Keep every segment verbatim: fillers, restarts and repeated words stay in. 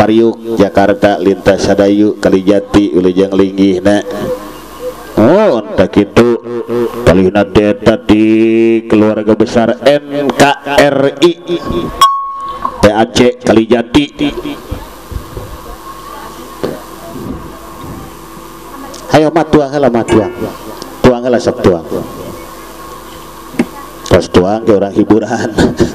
Pariuk Jakarta lintas Sadayu Kalijati Wilujeng Linggihna. Oh tak itu palihna eta di keluarga besar N K R I P A C Kalijati. Ayo mat tuang heula mat tuang tuang heula sok tuang pas tuang ke orang hiburan.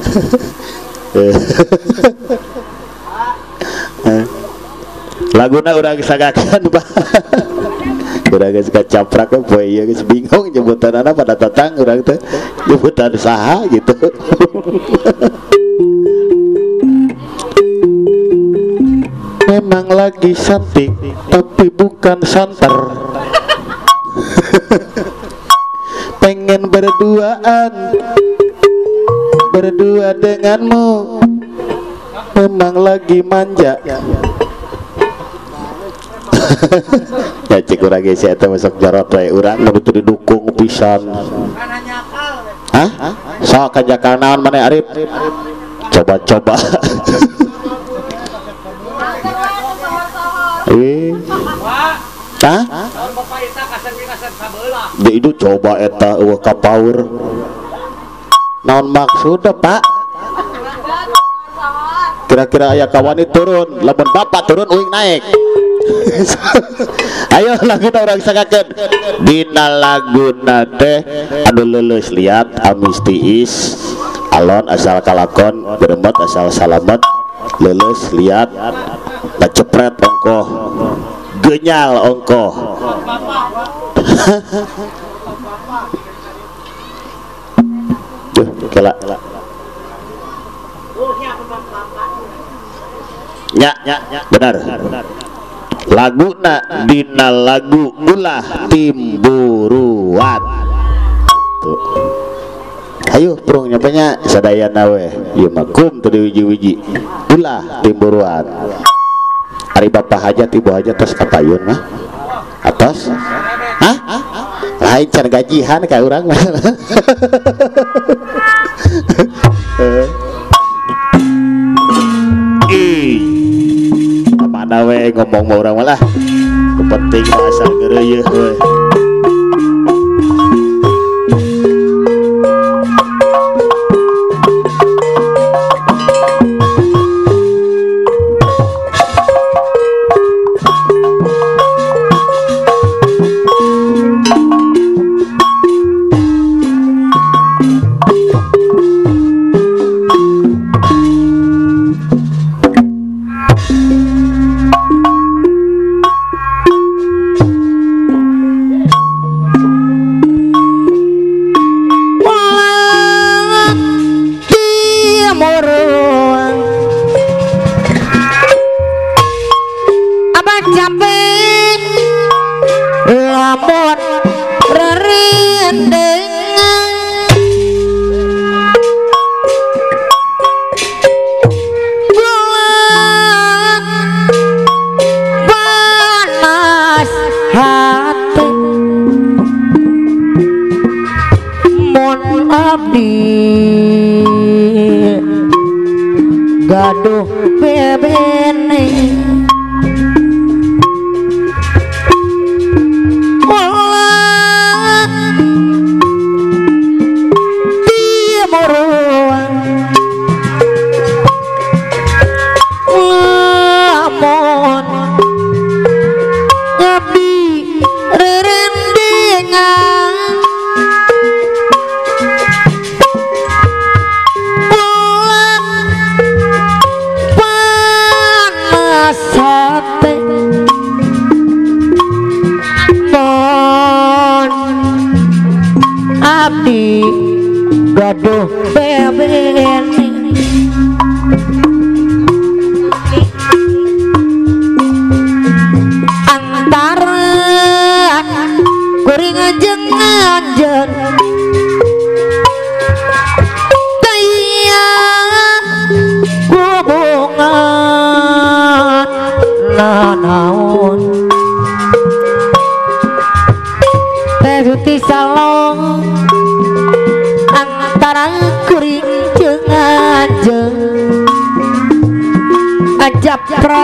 Laguna urang sagakeun Pak. Urang geus kacaprak poe ieu geus bingung nyebutanana pada tatang urang teh nyebutan saha gitu. Memang lagi cantik tapi bukan santer. Pengen berduaan berdua denganmu. Memang lagi manja. Ya cik urang geus eta masuk jarot wae urang nu teu didukung pisan. Hah? Sok kajakal naon maneh Arif? Coba-coba. Eh. Hah? Dia itu coba eta eueuh ka power. Naon maksudna, Pak? Kira-kira aya kawani turun, lamun bapak turun uing naik. Ayo laguna urang sagakeun. Dina laguna teh anu leuleus liat amis tiis, alon asal kalakon, beremot asal salamet, leuleus liat bacepret ongkoh, genyal ongkoh. Duh, kela. Ya, benar. Laguna dina lagu ulah timburuan. Tuh. Ayo prung nyapanya sadayana we. Ieu mah kum teu diwiji-wiji. Ulah timburuan. Ari bapak hajat ibu hajat tos kapayun mah. Atos? Hah? Lain can gajihan ka urang mah. Ih. Mana we ngomong mau orang malah penting asal ngereuyeun we. Gaduh bebene Mola dia moruang Lamun ngabdi rerendengan sate pon abdi gaduh bebene antara kuring jeung anjeun taya hubungan naon teh beauty salon antara kuring jeung anjeun ngajab japra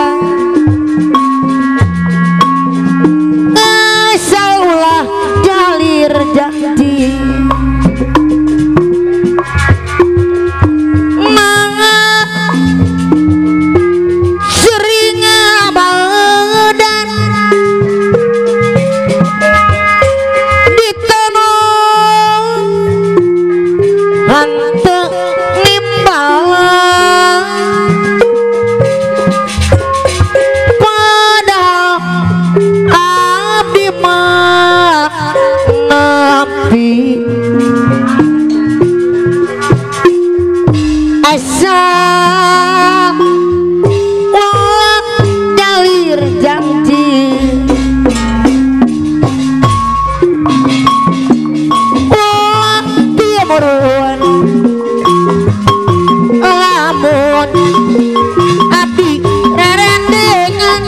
asaulah jalir janji manga sering abadan ditanong hante nimbal padahal abdi mah napi asal ulah jalir janji ulah dia muruan lamun abdi rerendengan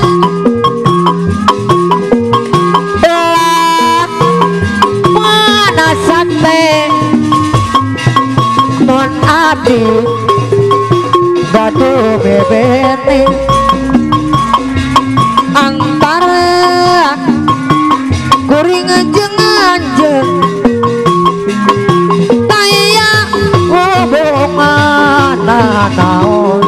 ulah mana sampai mon abdi batu bebete antara kuring jeung anjeun taya hubungan naon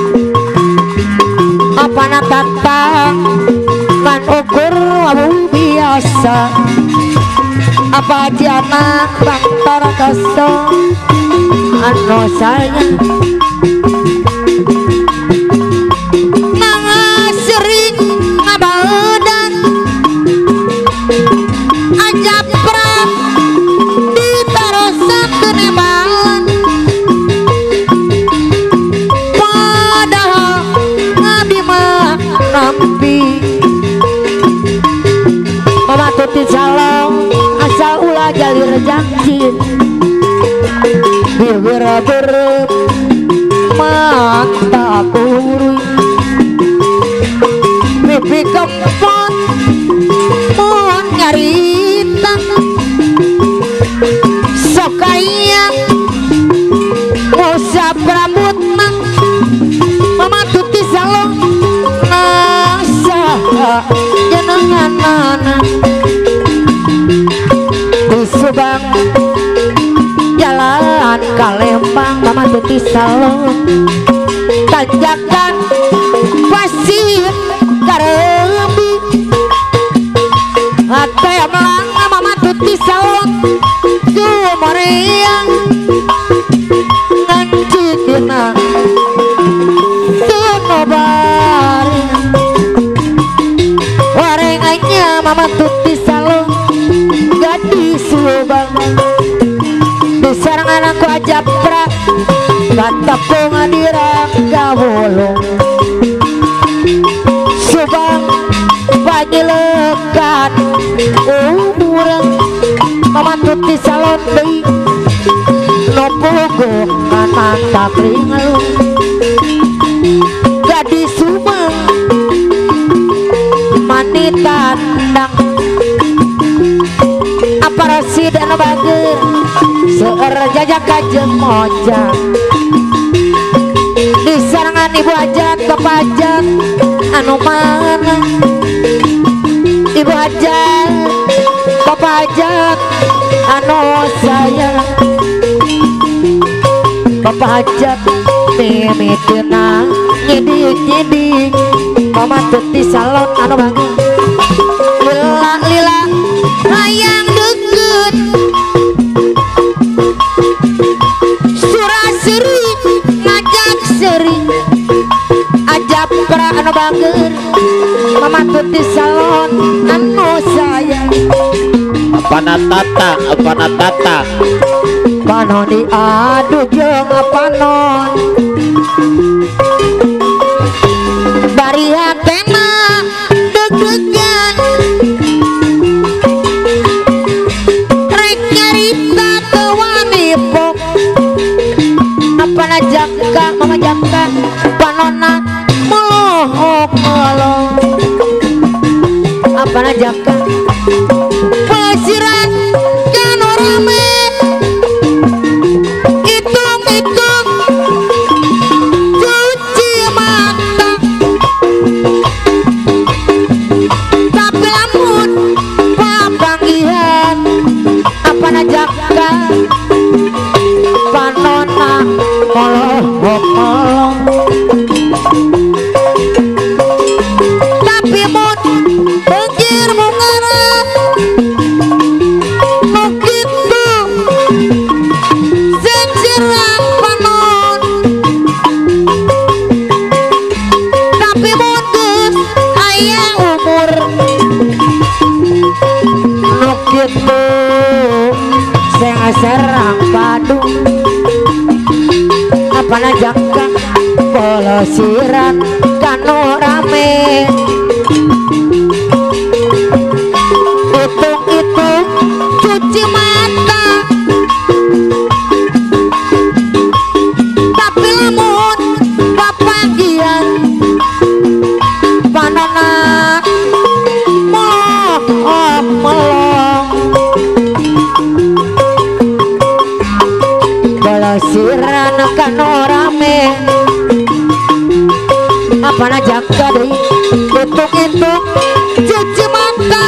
apana tatang ngan ukur abu biasa apa jana baktar kaso anu sayang tuti salong asal ulah jalir janji bibir-bibir mata kuri pipi kempot mohon nyarita sokaya usap rambut mang mama tuti salong nasa jenengan Subang jalan Kalembang mama tuti salon tanjakan pasir Karembi hati melang mama tuti salon Sumoreang nganci dina tunobari warengannya mama tuti salon di Subang disarangan aku ajapra kata pengadirang gawolong Subang panjilekan umurang mama tuti salon deui no pogo kanan takring alung gadis Subang mani tandang Presiden bager seueur jajak kajeun moja disarangan ibu hajat bapak hajat anu mana ibu hajat bapak hajat anu sayang bapak hajat mimiteuna nyidik-nyidik mama tuti salon anu bager lila lila hayang suraseri ngajak seri ajap pra anu bager mama tuti salon anu sayang apana tatang apana tatang panon diadu jeung panon bari hatena deg-degan jaka mama jaka panona mohok melong apa jaka pasiran kan rame hitung-hitung cuci mata gitu sing serang padu apa najaka polosiran kanu rame hitung-hitung cuci mata tapi lamun papagian panona melong melong polosiran kanu rame apa najaka deui hitung-hitung cuci mata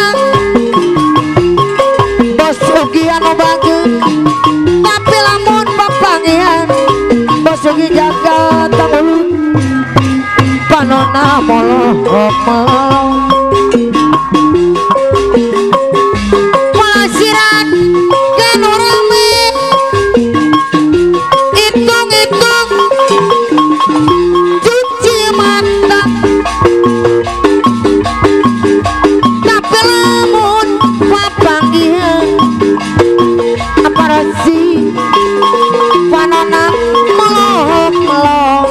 bos ugi anu bageus tapi lamun papangian bos ugi jaga tangul panona moloh melong pelasiran kanu rame hitung-hitung cuci mata tapi lamun papangihan apa rasi panona melong melong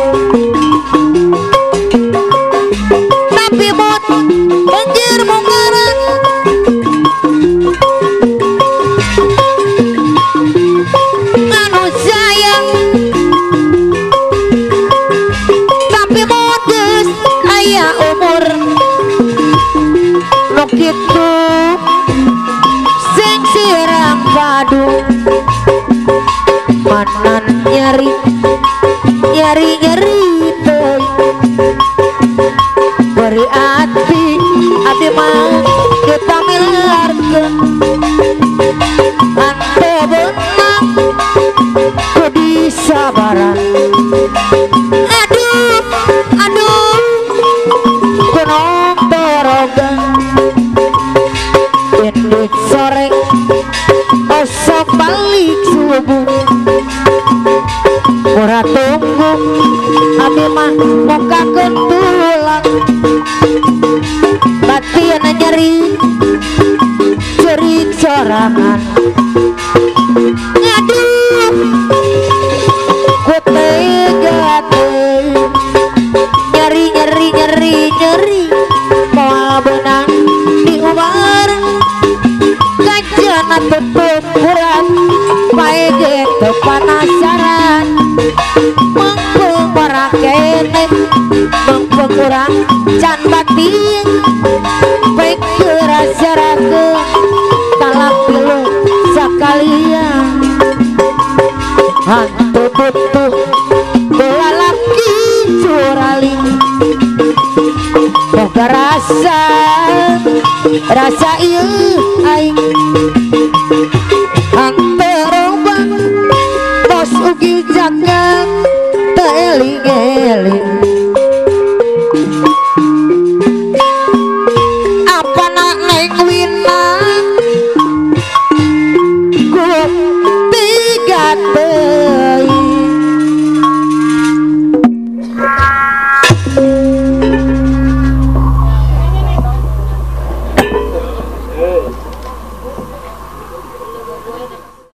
tapi bot banjir mungaran anu sayang tapi modus aya umur nu kitu sing sirang padu manan nyari nyari nyari teuy beri hati abdi mah kita milarkeun ante benang kudu sabaran aduh aduh kunong torogan induk sore osok balik subuh murah tunggu abdi mah mukakeun tulang batin nyeri cerik sorangan aduh ku tega teuy nyeri nyeri nyeri nyeri moal benang di umar kajana tutup kurang pae gitu panasaran mengpeng marakene mengpeng kurang can batin pae kerasarakeun talak pilu sakalian hantu butuh belalaki curaling boga rasa rasa ieu aing